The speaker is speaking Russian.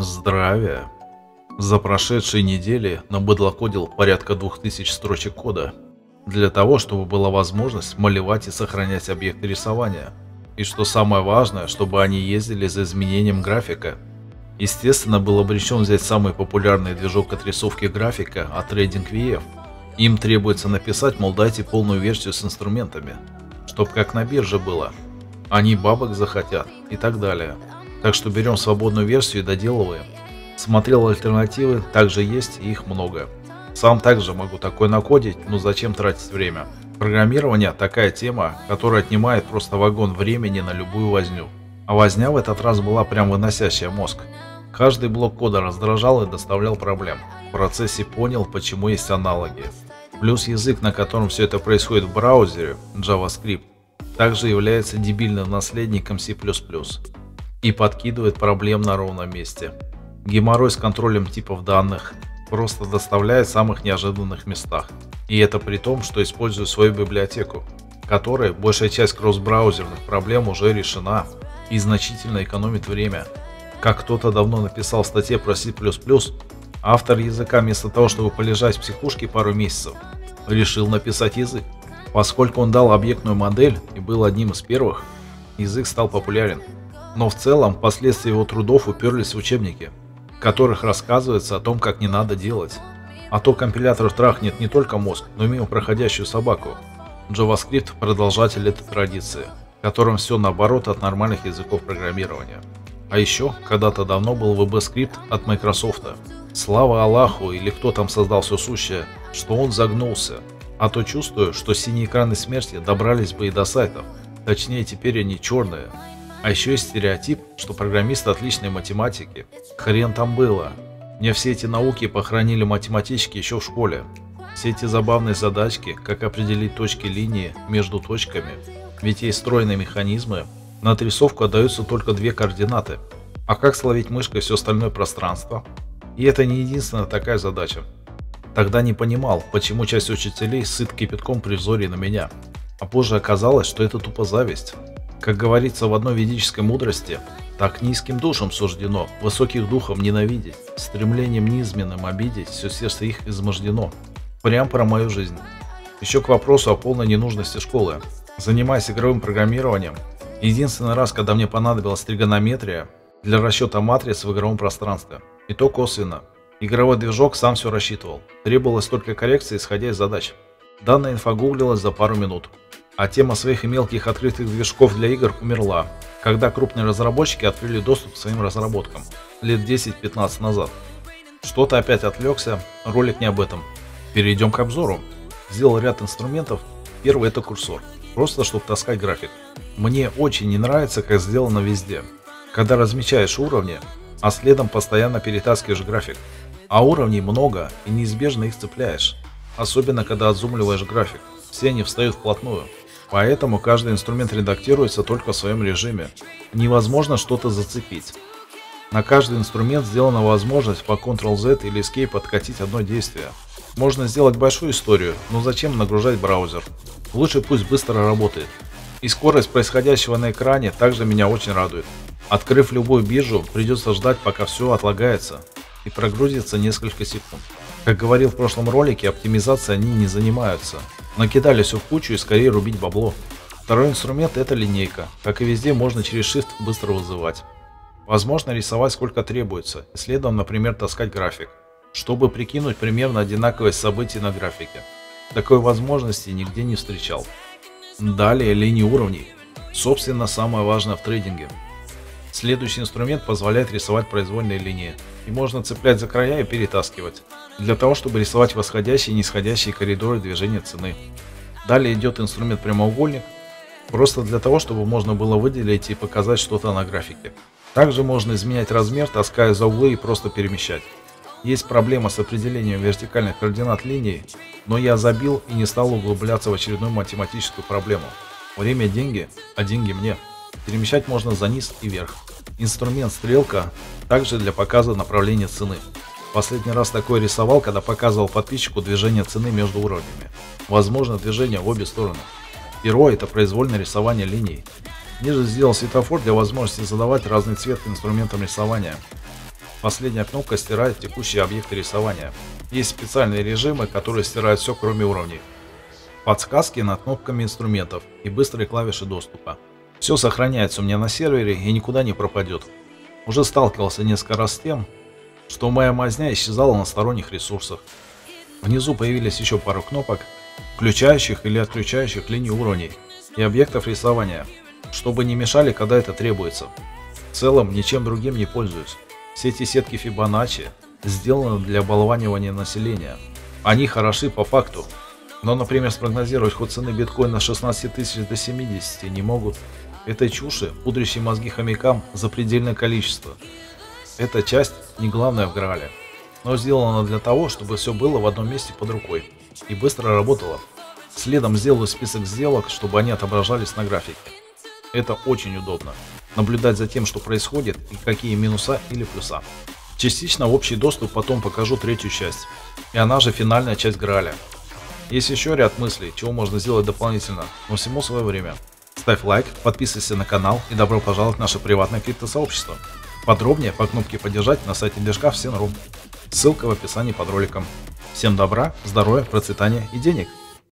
Здравия. За прошедшие недели набыдлокодил порядка 2000 строчек кода для того, чтобы была возможность малевать и сохранять объекты рисования. И что самое важное, чтобы они ездили за изменением графика. Естественно, был обречен взять самый популярный движок отрисовки графика от TradingView. Им требуется написать, мол, дайте полную версию с инструментами, чтоб как на бирже было. Они бабок захотят и так далее. Так что берем свободную версию и доделываем. Смотрел альтернативы, также есть и их много. Сам также могу такое накодить, но зачем тратить время? Программирование такая тема, которая отнимает просто вагон времени на любую возню. А возня в этот раз была прям выносящая мозг. Каждый блок кода раздражал и доставлял проблем. В процессе понял, почему есть аналоги. Плюс язык, на котором все это происходит в браузере, JavaScript, также является дебильным наследником C++ и подкидывает проблем на ровном месте. Геморрой с контролем типов данных просто доставляет в самых неожиданных местах. И это при том, что использую свою библиотеку, которой большая часть кросс-браузерных проблем уже решена и значительно экономит время. Как кто-то давно написал в статье про C++, автор языка вместо того, чтобы полежать в психушке пару месяцев, решил написать язык. Поскольку он дал объектную модель и был одним из первых, язык стал популярен. Но в целом последствия его трудов уперлись в учебники, в которых рассказывается о том, как не надо делать. А то компилятор трахнет не только мозг, но и мимо проходящую собаку. JavaScript – продолжатель этой традиции, в котором все наоборот от нормальных языков программирования. А еще когда-то давно был VB-скрипт от Microsoft. Слава Аллаху, или кто там создал все сущее, что он загнулся. А то чувствую, что синие экраны смерти добрались бы и до сайтов. Точнее, теперь они черные. А еще есть стереотип, что программисты отличные математики. Хрен там было. Мне все эти науки похоронили математички еще в школе. Все эти забавные задачки, как определить точки линии между точками. Ведь есть стройные механизмы. На отрисовку отдаются только две координаты. А как словить мышкой все остальное пространство? И это не единственная такая задача. Тогда не понимал, почему часть учителей сыт кипятком при взоре на меня. А позже оказалось, что это тупо зависть. Как говорится в одной ведической мудрости, так низким душам суждено высоких духом ненавидеть, стремлением низменным обидеть, все сердце их измождено. Прям про мою жизнь. Еще к вопросу о полной ненужности школы. Занимаясь игровым программированием, единственный раз, когда мне понадобилась тригонометрия для расчета матриц в игровом пространстве, и то косвенно. Игровой движок сам все рассчитывал, требовалось только коррекции, исходя из задач. Данная инфа гуглилась за пару минут. А тема своих и мелких открытых движков для игр умерла, когда крупные разработчики открыли доступ к своим разработкам лет 10-15 назад. Что-то опять отвлекся, ролик не об этом. Перейдем к обзору. Сделал ряд инструментов. Первый — это курсор, просто чтобы таскать график. Мне очень не нравится, как сделано везде. Когда размечаешь уровни, а следом постоянно перетаскиваешь график. А уровней много и неизбежно их цепляешь. Особенно когда отзумливаешь график. Все они встают вплотную. Поэтому каждый инструмент редактируется только в своем режиме. Невозможно что-то зацепить. На каждый инструмент сделана возможность по Ctrl-Z или Escape откатить одно действие. Можно сделать большую историю, но зачем нагружать браузер? Лучше пусть быстро работает. И скорость происходящего на экране также меня очень радует. Открыв любую биржу, придется ждать, пока все отлагается и прогрузится несколько секунд. Как говорил в прошлом ролике, оптимизацией они не занимаются. Накидали все в кучу и скорее рубить бабло. Второй инструмент — это линейка. Как и везде, можно через Shift быстро вызывать. Возможно рисовать сколько требуется, и следом, например, таскать график, чтобы прикинуть примерно одинаковость событий на графике. Такой возможности нигде не встречал. Далее линии уровней. Собственно, самое важное в трейдинге. Следующий инструмент позволяет рисовать произвольные линии. И можно цеплять за края и перетаскивать, для того, чтобы рисовать восходящие и нисходящие коридоры движения цены. Далее идет инструмент прямоугольник, просто для того, чтобы можно было выделить и показать что-то на графике. Также можно изменять размер, таская за углы и просто перемещать. Есть проблема с определением вертикальных координат линий, но я забил и не стал углубляться в очередную математическую проблему. Время — деньги, а деньги мне. Перемещать можно за низ и вверх. Инструмент стрелка также для показа направления цены. Последний раз такое рисовал, когда показывал подписчику движение цены между уровнями. Возможно движение в обе стороны. Перо — это произвольное рисование линий. Ниже сделал светофор для возможности задавать разный цвет инструментам рисования. Последняя кнопка стирает текущие объекты рисования. Есть специальные режимы, которые стирают все, кроме уровней. Подсказки над кнопками инструментов и быстрые клавиши доступа. Все сохраняется у меня на сервере и никуда не пропадет. Уже сталкивался несколько раз с тем, что моя мазня исчезала на сторонних ресурсах. Внизу появились еще пару кнопок, включающих или отключающих линии уровней и объектов рисования, чтобы не мешали, когда это требуется. В целом ничем другим не пользуюсь. Все эти сетки Фибоначчи сделаны для балования населения. Они хороши по факту, но, например, спрогнозировать ход цены биткоина с 16 тысяч до 70 не могут. Этой чуши, пудрящей мозги хомякам, запредельное количество. Эта часть не главная в Граале, но сделана для того, чтобы все было в одном месте под рукой и быстро работало. Следом сделаю список сделок, чтобы они отображались на графике. Это очень удобно. Наблюдать за тем, что происходит и какие минуса или плюса. Частично в общий доступ потом покажу третью часть, и она же финальная часть Грааля. Есть еще ряд мыслей, чего можно сделать дополнительно, но всему свое время. Ставь лайк, подписывайся на канал и добро пожаловать в наше приватное криптосообщество. Подробнее по кнопке «Поддержать» на сайте Держкав.Всен.ру. Ссылка в описании под роликом. Всем добра, здоровья, процветания и денег!